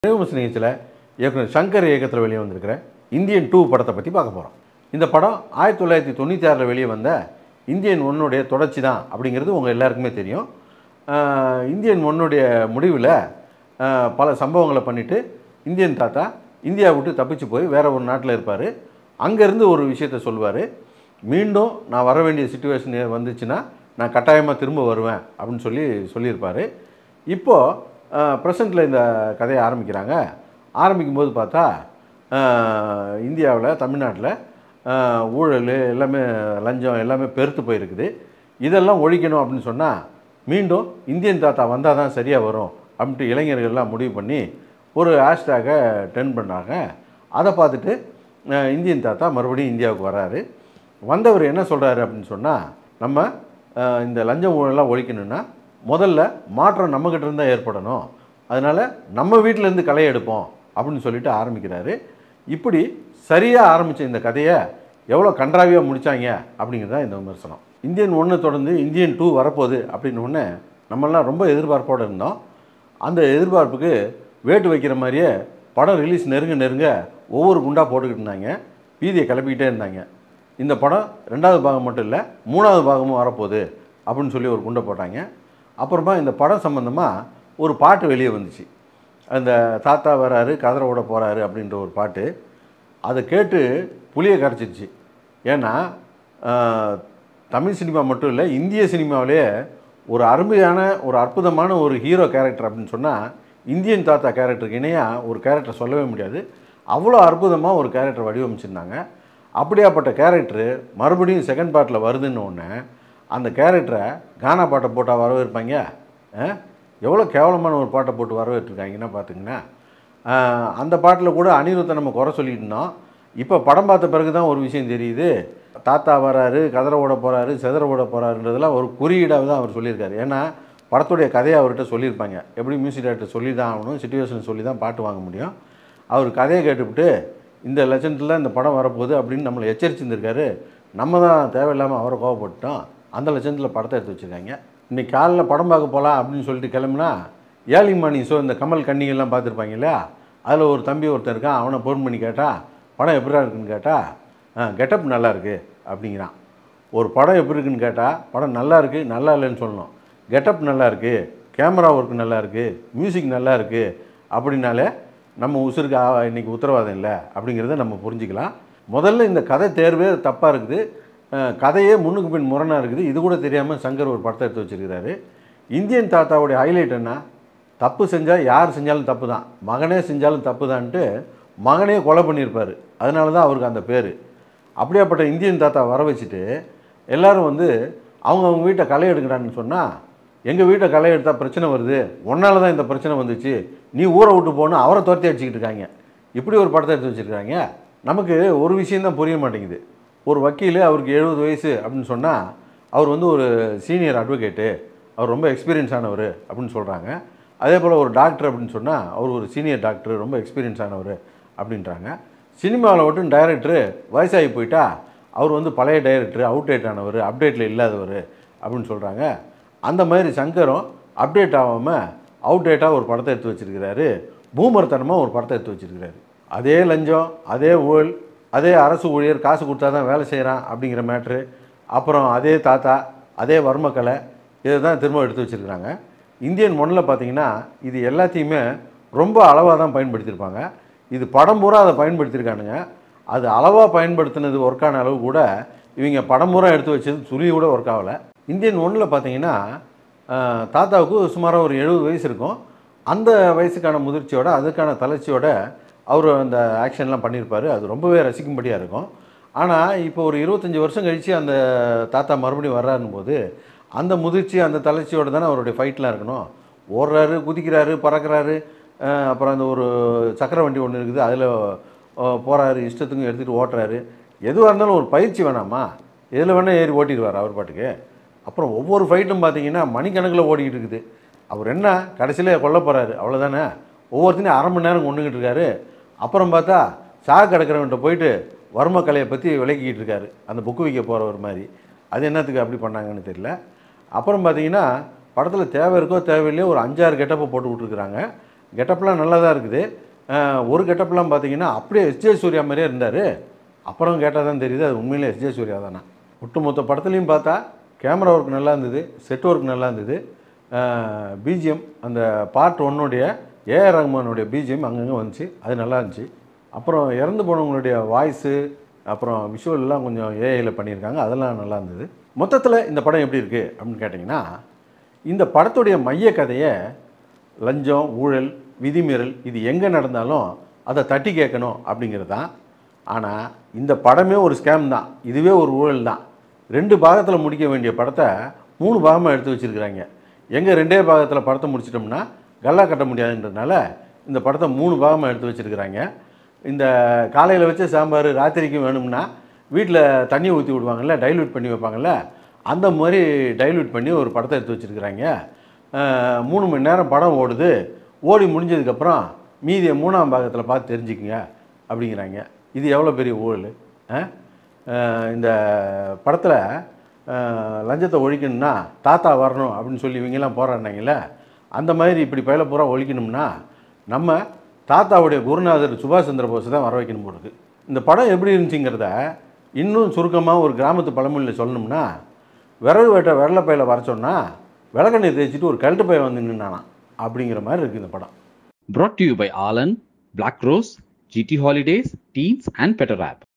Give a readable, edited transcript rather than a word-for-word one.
நினைவு நிகழ்ச்சியில் இயக்குனர் சங்கர் இயக்கத்தில் வெளியே வந்திருக்கிற இந்தியன் 2 படத்தை பற்றி பார்க்க போகிறோம். இந்த படம் 1996 வெளியே வந்த இந்தியன் 1 தொடர்ச்சி தான் அப்படிங்கிறது உங்கள் எல்லாருக்குமே தெரியும். இந்தியன் 1 முடிவில் பல சம்பவங்களை பண்ணிவிட்டு இந்தியன் தாத்தா இந்தியா விட்டு தப்பிச்சு போய் வேறு ஒரு நாட்டில் இருப்பார். அங்கேருந்து ஒரு விஷயத்த சொல்லுவார். மீண்டும் நான் வர வேண்டிய சிச்சுவேஷன் வந்துச்சுன்னா நான் கட்டாயமாக திரும்ப வருவேன் அப்படின்னு சொல்லியிருப்பார். இப்போது ப்ரெசண்ட்டில் இந்த கதையை ஆரம்பிக்கும்போது பார்த்தா இந்தியாவில் தமிழ்நாட்டில் ஊழல் எல்லாமே லஞ்சம் எல்லாமே பெருத்து போயிருக்குது. இதெல்லாம் ஒழிக்கணும் அப்படின்னு சொன்னால் மீண்டும் இந்தியன் தாத்தா வந்தால் தான் சரியாக வரும் அப்படின்ட்டு இளைஞர்கள்லாம் முடிவு பண்ணி ஒரு ஹேஷ்டேகை ட்ரெண்ட் பண்ணாங்க. அதை பார்த்துட்டு இந்தியன் தாத்தா மறுபடியும் இந்தியாவுக்கு வராரு. வந்தவர் என்ன சொல்கிறாரு அப்படின்னு சொன்னால், நம்ம இந்த லஞ்சம் ஊழலாம் ஒழிக்கணும்னா முதல்ல மாற்றம் நம்மக்கிட்ட இருந்தால் ஏற்படணும், அதனால் நம்ம வீட்டிலேருந்து களை எடுப்போம் அப்படின்னு சொல்லிட்டு ஆரம்பிக்கிறாரு. இப்படி சரியாக ஆரம்பித்த இந்த கதையை எவ்வளோ கன்றாவியாக முடித்தாங்க அப்படிங்கிறது தான் இந்த விமர்சனம். இந்தியன் 1 தொடர்ந்து இந்தியன் 2 வரப்போகுது அப்படின்னோடனே நம்மளாம் ரொம்ப எதிர்பார்ப்போடு இருந்தோம். அந்த எதிர்பார்ப்புக்கு வேட்டு வைக்கிற மாதிரியே படம் ரிலீஸ் நெருங்க ஒவ்வொரு குண்டாக போட்டுக்கிட்டு இருந்தாங்க, பீதியை கிளப்பிக்கிட்டே இருந்தாங்க. இந்த படம் 2வது பாகம் மட்டும் இல்லை 3வது பாகமும் வரப்போகுது அப்படின்னு சொல்லி ஒரு குண்டை போட்டாங்க. அப்புறமா இந்த படம் சம்மந்தமாக ஒரு பாட்டு வெளியே வந்துச்சு. அந்த தாத்தா வராரு கதரை ஓட போகிறாரு அப்படின்ற ஒரு பாட்டு. அதை கேட்டு புளியை கரைச்சிடுச்சு. ஏன்னா தமிழ் சினிமா மட்டும் இல்லை, இந்திய சினிமாவிலே ஒரு அருமையான ஒரு அற்புதமான ஒரு ஹீரோ கேரக்டர் அப்படின்னு சொன்னால் இந்தியன் தாத்தா கேரக்டருக்கு இணையாக ஒரு கேரக்டர் சொல்லவே முடியாது. அவ்வளோ அற்புதமாக ஒரு கேரக்டர் வடிவமைச்சிருந்தாங்க. அப்படியாப்பட்ட கேரக்டரு மறுபடியும் செகண்ட் பார்ட்டில் வருதுன்னு ஒன்று அந்த கேரக்டரை கானா பாட்டை போட்டால் வரவேற்பாங்க. எவ்வளோ கேவலமான ஒரு பாட்டை போட்டு வரவேற்றிருக்காங்கன்னா பார்த்துங்கன்னா, அந்த பாட்டில் கூட அனிருத்தை நம்ம குறை சொல்லிட்டு இருந்தோம். இப்போ படம் பார்த்த பிறகு தான் ஒரு விஷயம் தெரியுது. தாத்தா வராரு கதரை ஓட போகிறாரு செதற ஓட போகிறாருன்றதெல்லாம் ஒரு குறியீடாக தான் அவர் சொல்லியிருக்காரு. ஏன்னா படத்துடைய கதையை அவர்கிட்ட சொல்லியிருப்பாங்க. எப்படி மியூசிக் டைரக்டர் சொல்லி தான் ஆகணும், சிச்சுவேஷன் சொல்லி தான் பாட்டு வாங்க முடியும். அவர் கதையை கேட்டுவிட்டு இந்த லட்சத்தில் இந்த படம் வரப்போகுது அப்படின்னு நம்மளை எச்சரிச்சிருந்திருக்காரு. நம்ம தான் தேவையில்லாமல் அவரை கோவப்பட்டோம். அந்த லட்சத்தில் படத்தை எடுத்து வச்சுருக்காங்க. இன்றைக்கி காலையில் படம் பார்க்க போகலாம் அப்படின்னு சொல்லிட்டு கிளம்புனா ஏர்லி மார்னிங் ஷோ இந்த கமல் கன்னிகள்லாம் பார்த்துருப்பாங்க இல்லையா, அதில் ஒரு தம்பி ஒருத்தர் இருக்கான். அவனை ஃபோன் பண்ணி கேட்டால் படம் எப்படிடா இருக்குன்னு கேட்டால் கெட்டப் நல்லா இருக்குது அப்படிங்கிறான். ஒரு படம் எப்படி இருக்குன்னு கேட்டால் படம் நல்லா இருக்குது நல்லா இல்லைன்னு சொல்லணும். கெட்டப் நல்லா இருக்குது, கேமரா ஒர்க் நல்லா இருக்குது, மியூசிக் நல்லா இருக்குது அப்படின்னாலே நம்ம உசுருக்கு இன்றைக்கி உத்தரவாதம் இல்லை அப்படிங்கிறத நம்ம புரிஞ்சிக்கலாம். முதல்ல இந்த கதை தேர்வே தப்பாக இருக்குது, கதையே முன்னுக்கு பின் முரணாக இருக்குது. இது கூட தெரியாமல் சங்கர் ஒரு படத்தை எடுத்து வச்சுருக்கிறாரு. இந்தியன் தாத்தாவுடைய ஹைலைட் என்ன, தப்பு செஞ்சால் யார் செஞ்சாலும் தப்பு தான், மகனே செஞ்சாலும் தப்பு தான்ட்டு மகனே கொலை பண்ணியிருப்பார். அதனால தான் அவருக்கு அந்த பேர். அப்படியாப்பட்ட இந்தியன் தாத்தா வர வச்சுட்டு எல்லோரும் அவங்க வீட்டை களை எடுக்கிறான்னு சொன்னால், எங்கள் வீட்டை களை எடுத்தால் பிரச்சனை வருது, ஒன்றால் தான் இந்த பிரச்சனை வந்துச்சு, நீ ஊரை விட்டு போகணும் அவரை துரத்தி அடிச்சுக்கிட்டு இருக்காங்க. இப்படி ஒரு படத்தை எடுத்து வச்சுருக்காங்க. நமக்கு ஒரு விஷயந்தான் புரிய மாட்டேங்குது. ஒரு வக்கீல் அவருக்கு 70 வயசு அப்படின்னு சொன்னால் அவர் ஒரு சீனியர் அட்வொகேட்டு, அவர் ரொம்ப எக்ஸ்பீரியன்ஸ் ஆனவர் அப்படின்னு சொல்கிறாங்க. அதே போல் ஒரு டாக்டர் அப்படின்னு சொன்னால் அவர் ஒரு சீனியர் டாக்டர் ரொம்ப எக்ஸ்பீரியன்ஸ் ஆனவர் அப்படின்றாங்க. சினிமாவில் மட்டும் டைரக்டரு வயசாகி போயிட்டா அவர் பழைய டைரக்டர் அவுடேட் ஆனவர் அப்டேட்டில் இல்லாதவர் அப்படின்னு சொல்கிறாங்க. அந்த மாதிரி சங்கரும் அப்டேட் ஆகாமல் அவுடேட்டாக ஒரு படத்தை எடுத்து வச்சுருக்கிறாரு. பூமர்த்தனமாக ஒரு படத்தை எடுத்து வச்சுருக்கிறாரு. அதே லஞ்சம், அதே ஊழல், அதே அரசு ஊழியர் காசு கொடுத்தா தான் வேலை செய்கிறான் அப்படிங்கிற மேட்ரு, அப்புறம் அதே தாத்தா அதே வர்மக்கலை, இதை தான் திரும்ப எடுத்து வச்சுருக்கிறாங்க. இந்தியன் 1 பார்த்திங்கன்னா இது எல்லாத்தையுமே ரொம்ப அளவாக தான் பயன்படுத்தியிருப்பாங்க. இது படம் பூரா அதை பயன்படுத்தியிருக்கானுங்க. அது அளவாக பயன்படுத்தினது ஒர்க்கான அளவு கூட இவங்க படம் பூரா எடுத்து வச்சது துளி கூட ஒர்க் ஆகலை. இந்தியன் 1 பார்த்திங்கன்னா தாத்தாவுக்கு சுமாராக ஒரு 70 வயசு இருக்கும். அந்த வயசுக்கான முதிர்ச்சியோட அதுக்கான தளர்ச்சியோட அவர் அந்த ஆக்ஷன்லாம் பண்ணியிருப்பார். அது ரொம்பவே ரசிக்கும்படியாக இருக்கும். ஆனால் இப்போ ஒரு 25 வருஷம் கழித்து அந்த தாத்தா மறுபடியும் வர்றாருன்னு போது அந்த முதிர்ச்சி அந்த தளர்ச்சியோடு தானே அவருடைய ஃபைட்லாம் இருக்கணும். ஓடுறாரு, குதிக்கிறாரு, பறக்கிறாரு, அப்புறம் அந்த ஒரு சக்கர வண்டி ஒன்று இருக்குது அதில் போகிறாரு, இஷ்டத்துக்கும் எடுத்துகிட்டு ஓட்டுறாரு. எதுவாக இருந்தாலும் ஒரு பயிற்சி வேணாமா, எதில் வேணால் ஏறி ஓட்டிடுவார் அவர் பாட்டுக்கு. அப்புறம் ஒவ்வொரு ஃபைட்டும் பார்த்திங்கன்னா மணிக்கணக்கில் ஓடிக்கிட்டு இருக்குது. அவர் என்ன கடைசியில் கொல்ல போகிறாரு அவ்வளோதானே. ஒவ்வொருத்தனையும் அரை மணி நேரம் கொண்டுக்கிட்டு இருக்காரு. அப்புறம் பார்த்தா சாக கிடக்கிறவன்ட்ட போயிட்டு வர்மக்கலையை பற்றி விளக்கிக்கிட்டு இருக்காரு, அந்த புக்கு வைக்க போகிறவர் மாதிரி. அது என்னத்துக்கு அப்படி பண்ணாங்கன்னு தெரியல. அப்புறம் பார்த்திங்கன்னா படத்தில் தேவை இருக்கோ தேவையில்லையோ ஒரு 5-6 கெட்டப்பை போட்டு விட்ருக்குறாங்க. கெட்டப்லாம் நல்லா தான் இருக்குது. ஒரு கெட்டப்லாம் பார்த்தீங்கன்னா அப்படியே எஸ்ஜே சூர்யா மாதிரியே இருந்தார். அப்புறம் கேட்டால் தான் தெரியுது அது உண்மையிலே எஸ்ஜே சூர்யா தானா. ஒட்டுமொத்த படத்துலையும் பார்த்தா கேமரா ஒர்க் நல்லா இருந்தது, செட் ஒர்க் நல்லா இருந்தது. பிஜிஎம் அந்த பார்ட் 1 ஏஆர் ரஹ்மானுடைய பிஜிஎம் அங்கங்கே வந்துச்சு, அது நல்லா இருந்துச்சு. அப்புறம் இறந்து போனவங்களுடைய வாய்ஸு அப்புறம் விஷுவல்லாம் கொஞ்சம் ஏஐயில் பண்ணியிருக்காங்க, அதெல்லாம் நல்லா இருந்தது. மொத்தத்தில் இந்த படம் எப்படி இருக்குது அப்படின்னு கேட்டிங்கன்னா, இந்த படத்துடைய மைய கதையை லஞ்சம், ஊழல், விதிமீறல் இது எங்கே நடந்தாலும் அதை தட்டி கேட்கணும் அப்படிங்கிறது தான். ஆனால் இந்த படமே ஒரு ஸ்கேம் தான், இதுவே ஒரு ஊழல் தான். 2 பாகத்தில் முடிக்க வேண்டிய படத்தை 3 பாகமாக எடுத்து வச்சுருக்கிறாங்க. எங்கே 2 பாகத்தில் படத்தை முடிச்சிட்டோம்னா கல்லா கட்ட முடியாதுன்றதுனால இந்த படத்தை 3 பாகமாக எடுத்து வச்சுருக்கிறாங்க. இந்த காலையில் வச்ச சாம்பார் ராத்திரிக்கும் வேணும்னா வீட்டில் தண்ணி ஊற்றி விடுவாங்கள்ல, டைல்யூட் பண்ணி வைப்பாங்கள்ல, அந்த மாதிரி டைல்யூட் பண்ணி ஒரு படத்தை எடுத்து வச்சுருக்கிறாங்க. 3 மணி நேரம் படம் ஓடுது, ஓடி முடிஞ்சதுக்கப்புறம் மீதியை 3ஆம் பாகத்தில் பார்த்து தெரிஞ்சுக்குங்க அப்படிங்கிறாங்க. இது எவ்வளோ பெரிய ஊழல்! இந்த படத்தில் லஞ்சத்தை ஒழிக்கணும்னா தாத்தா வரணும் அப்படின்னு சொல்லி இவங்கெல்லாம் போராடினாங்கல்ல, அந்த மாதிரி இப்படி பயில பூரா ஒழிக்கணும்னா நம்ம தாத்தாவுடைய குருநாதர் சுபாஷ் சந்திர போஸ் தான் வர வைக்கணும் போடுது. இந்த படம் எப்படி இருந்துச்சுங்கிறத இன்னும் சுருக்கமாக ஒரு கிராமத்து பழமொழியில் சொல்லணும்னா, விறகு வெட்ட வெள்ளை பையில வர சொன்னால் விளக்கெண்ணெய் தேய்ச்சிட்டு ஒரு கழட்டு பையன் வந்து நின்னானா அப்படிங்கிற மாதிரி இருக்குது இந்த படம். Brought to you by Alan, Black Rose, GT Holidays, Teens and Petter App.